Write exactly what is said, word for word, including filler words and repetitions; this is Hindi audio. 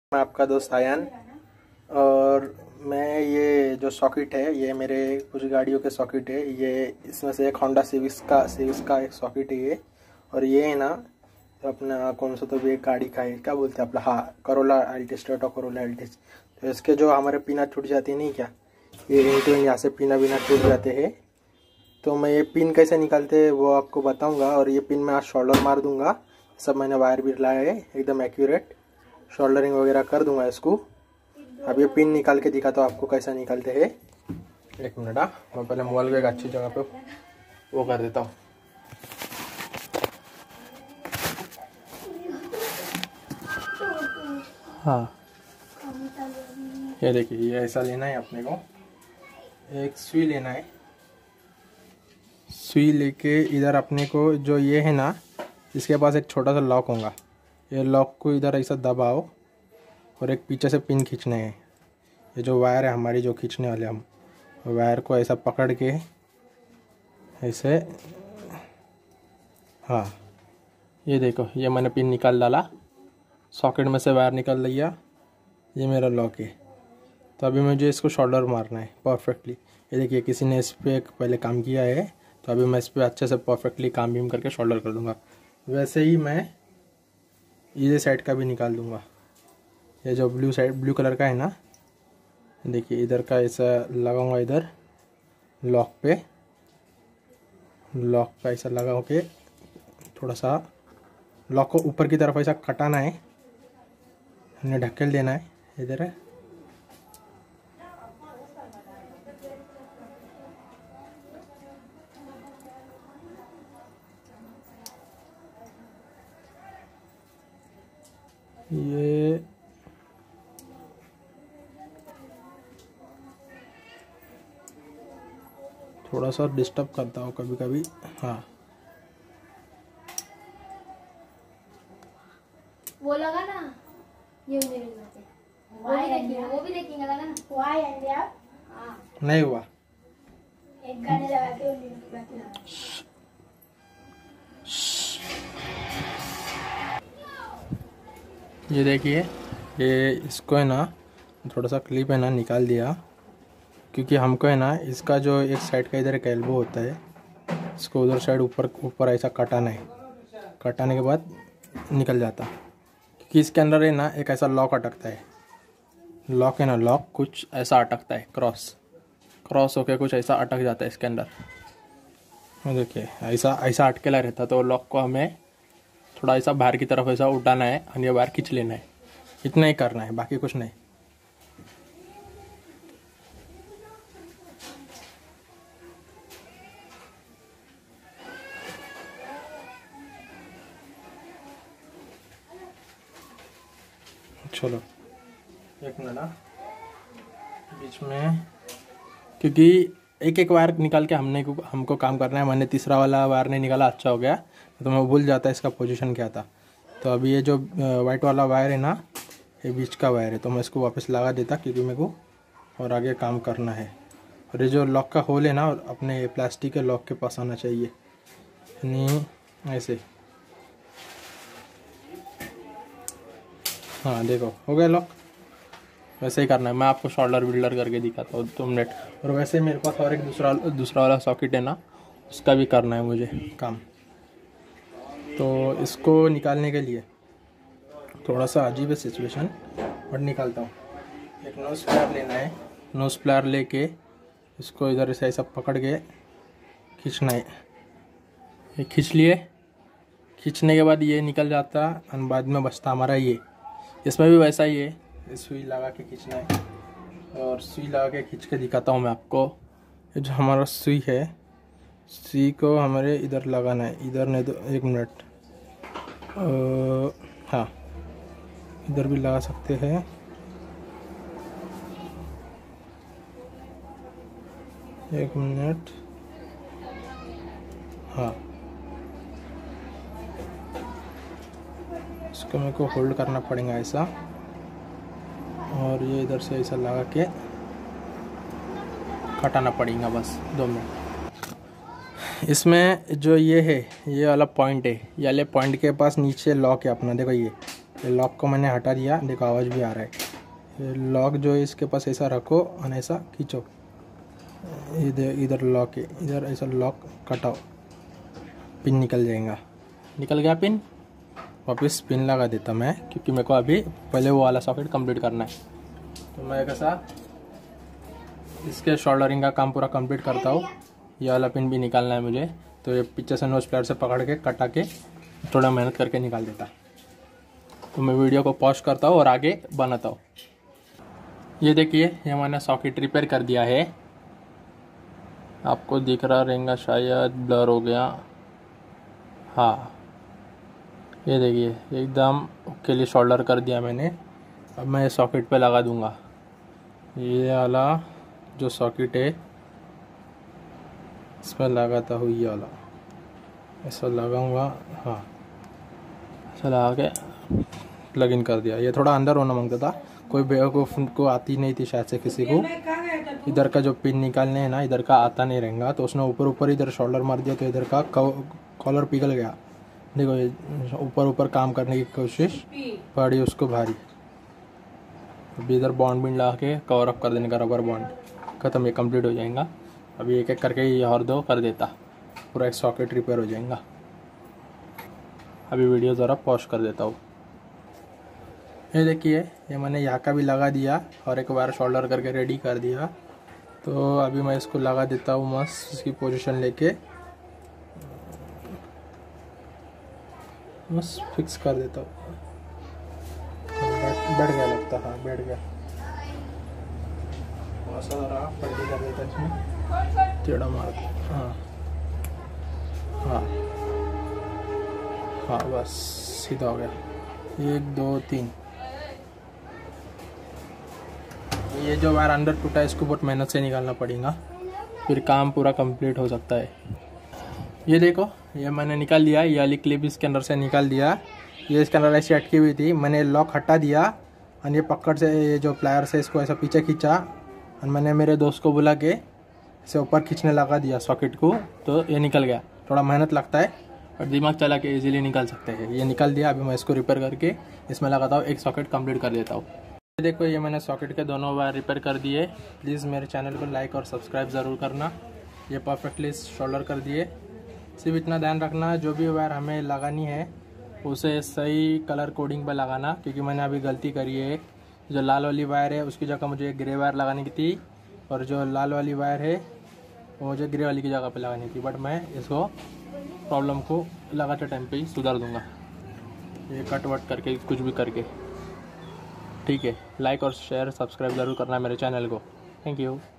मैं आपका दोस्त आयान। और मैं ये जो सॉकेट है ये मेरे कुछ गाड़ियों के सॉकेट है। ये इसमें से एक होंडा सिविक्स का सिविक्स का एक सॉकेट है ये। और ये है ना तो अपना कौन सा तो भी एक गाड़ी का है, क्या बोलते हैं अपना, हाँ Corolla Altis, Toyota Corolla Altis. तो इसके जो हमारे पिना टूट जाती है नहीं क्या, ये इंटू यहाँ से पिना बिना टूट जाते हैं। तो मैं ये पिन कैसे निकालते हैं वो आपको बताऊँगा। और ये पिन मैं आज शोल्डर मार दूँगा। सब मैंने वायर भी लाया है एकदम एक्यूरेट, शोल्डरिंग वगैरह कर दूंगा इसको। अब ये पिन निकाल के दिखाता हूँ आपको कैसा निकालते हैं। एक मिनट, हाँ मैं पहले मोबाइल को एक अच्छी जगह पे वो कर देता हूँ। हाँ ये देखिए, ये ऐसा लेना है अपने को। एक सुई लेना है, सुई लेके इधर अपने को जो ये है ना, इसके पास एक छोटा सा लॉक होगा। ये लॉक को इधर ऐसा दबाओ और एक पीछे से पिन खींचने हैं। ये जो वायर है हमारी जो खींचने वाले, हम वायर को ऐसा पकड़ के ऐसे, हाँ ये देखो, ये मैंने पिन निकाल डाला, सॉकेट में से वायर निकाल लिया। ये मेरा लॉक है। तो अभी मुझे इसको शोल्डर मारना है परफेक्टली। ये देखिए, किसी ने इस पर पहले काम किया है, तो अभी मैं इस पर अच्छे से परफेक्टली काम बीम करके शोल्डर कर दूँगा। वैसे ही मैं ये साइड का भी निकाल दूंगा। ये जो ब्लू साइड ब्लू कलर का है ना, देखिए इधर का ऐसा लगाऊंगा, इधर लॉक पे, लॉक का ऐसा लगा के थोड़ा सा लॉक को ऊपर की तरफ ऐसा कटाना है, हमने ढकेल देना है इधर है। ये थोड़ा सा डिस्टर्ब करता हूँ कभी कभी, हाँ वो लगा ना, ये मेरे पे वो भी देखेंगे, वो भी देखेंगे, लगा ना हुआ है आप? हाँ नहीं हुआ। एक गाने लगा के लगा के ये देखिए, ये इसको है ना थोड़ा सा क्लिप है ना निकाल दिया, क्योंकि हमको है ना इसका जो एक साइड का इधर एक एल्बो होता है, इसको उधर साइड ऊपर ऊपर ऐसा कटाना है। कटाने के बाद निकल जाता, क्योंकि इसके अंदर है ना एक ऐसा लॉक अटकता है। लॉक है ना, लॉक कुछ ऐसा अटकता है, क्रॉस क्रॉस होके कुछ ऐसा अटक जाता है इसके अंदर। देखिए ऐसा ऐसा अटकेला रहता, तो लॉक को हमें थोड़ा ऐसा बाहर की तरफ ऐसा उठाना है और ये बाहर खींच लेना है। इतना ही करना है, बाकी कुछ नहीं। चलो एक मिनट, बीच में, क्योंकि एक एक वायर निकाल के हमने को हमको काम करना है। मैंने तीसरा वाला वायर नहीं निकाला, अच्छा हो गया, तो मैं भूल जाता इसका पोजीशन क्या था। तो अभी ये जो वाइट वाला वायर है ना, ये बीच का वायर है, तो मैं इसको वापस लगा देता, क्योंकि मेरे को और आगे काम करना है। और ये जो लॉक का होल है ना, अपने प्लास्टिक के लॉक के पास आना चाहिए, नहीं ऐसे। हाँ देखो हो गया लॉक। वैसे ही करना है, मैं आपको शोल्डर बिल्डर करके दिखाता हूँ दो मिनट। और वैसे मेरे पास और एक दूसरा दूसरा वाला सॉकेट है ना, उसका भी करना है मुझे काम। तो इसको निकालने के लिए थोड़ा सा अजीब है सिचुएशन, बट निकालता हूँ। एक नोज प्लायर लेना है, नोज प्लायर लेके इसको इधर से ऐसा पकड़ के खींचना है। ये खींच लिए, खींचने के बाद ये निकल जाता और बाद में बचता हमारा ये। इसमें भी वैसा ही है, सुई लगा के खींचना है। और सुई लगा के खींच के दिखाता हूँ मैं आपको। ये जो हमारा सुई है, सुई को हमारे इधर लगाना है, इधर नहीं तो एक मिनट, हाँ इधर भी लगा सकते हैं। एक मिनट, हाँ इसको मेरे को होल्ड करना पड़ेगा ऐसा, और ये इधर से ऐसा लगा के कटाना पड़ेगा, बस दो मिनट। इसमें जो ये है, ये वाला पॉइंट है, ये वाले पॉइंट के पास नीचे लॉक है अपना, देखो ये ये लॉक को मैंने हटा दिया, देखो आवाज़ भी आ रहा है। ये लॉक जो है इसके पास ऐसा रखो और ऐसा खींचो, इधर इधर लॉक है, इधर ऐसा लॉक कटाओ, पिन निकल जाएगा। निकल गया पिन, वापस पिन लगा देता मैं, क्योंकि मेरे को अभी पहले वो वाला सॉकेट कंप्लीट करना है। तो मैं कैसा इसके शोल्डरिंग का काम पूरा कंप्लीट करता हूँ। ये वाला पिन भी निकालना है मुझे, तो ये पीछे से नोज प्लेयर से पकड़ के कटा के थोड़ा मेहनत करके निकाल देता। तो मैं वीडियो को पॉज करता हूँ और आगे बनाता हूँ। ये देखिए, ये मैंने सॉकेट रिपेयर कर दिया है, आपको दिख रहा रहेगा शायद, ब्लर हो गया। हाँ ये देखिए एकदम के लिए शोल्डर कर दिया मैंने। अब मैं सॉकेट पे लगा दूंगा। ये वाला जो सॉकेट है इसमें लगाता हूँ, ये वाला ऐसा लगाऊंगा। हाँ ऐसा लगा के प्लग इन कर दिया। ये थोड़ा अंदर होना मांगता था, कोई बेवकूफ़ को आती नहीं थी शायद से किसी को। इधर का जो पिन निकालने है ना, इधर का आता नहीं रहेगा, तो उसने ऊपर ऊपर इधर शोल्डर मार दिया, तो इधर का कॉलर पिघल गया। देखो ऊपर ऊपर काम करने की कोशिश पड़ी उसको भारी। अभी इधर बॉन्ड बिंड लगा के कवर अप कर देने का, रबर बॉन्ड ख़त्म, ये कंप्लीट हो जाएगा। अभी एक एक करके ये और दो कर देता, पूरा एक सॉकेट रिपेयर हो जाएगा। अभी वीडियो ज़रा पॉज कर देता हूँ। ये देखिए, ये मैंने यहाँ का भी लगा दिया और एक बार शोल्डर करके रेडी कर दिया। तो अभी मैं इसको लगा देता हूँ मस्त, इसकी पोजीशन लेके मस्त फिक्स कर देता हूँ। बैठ गया लगता, हाँ बैठ गया। ज़रा पट्टी कर देता इसमें, टेढ़ा मार, हाँ हाँ हाँ बस सीधा हो गया। एक दो तीन। ये जो वायर अंदर टूटा है इसको बहुत मेहनत से निकालना पड़ेगा, फिर काम पूरा कंप्लीट हो सकता है। ये देखो, ये मैंने निकाल दिया, ये वाली क्लिप इसके अंदर से निकाल दिया। ये इसके अंदर ऐसी अटकी हुई थी, मैंने लॉक हटा दिया और ये पकड़ से ये जो प्लायर से इसको ऐसा पीछे खींचा और मैंने मेरे दोस्त को बुला के इसे ऊपर खींचने लगा दिया सॉकेट को, तो ये निकल गया। थोड़ा मेहनत लगता है और दिमाग चला के इजीली निकल सकते हैं। ये निकल दिया। अभी मैं इसको रिपेयर करके इसमें लगाता हूँ, एक सॉकेट कंप्लीट कर देता हूँ। देखो, ये मैंने सॉकेट के दोनों वायर रिपेयर कर दिए। प्लीज़ मेरे चैनल को लाइक और सब्सक्राइब ज़रूर करना। ये परफेक्टली शोल्डर कर दिए। सिर्फ इतना ध्यान रखना, जो भी वायर हमें लगानी है उसे सही कलर कोडिंग पर लगाना, क्योंकि मैंने अभी गलती करी है। जो लाल वाली वायर है उसकी जगह मुझे ग्रे वायर लगाने की थी, और जो लाल वाली वायर है वो मुझे ग्रे वाली की जगह पे लगानी थी, बट मैं इसको प्रॉब्लम को लगाते टाइम पे ही सुधार दूंगा, ये कट वट करके कुछ भी करके। ठीक है, लाइक और शेयर सब्सक्राइब ज़रूर करना मेरे चैनल को। Thank you.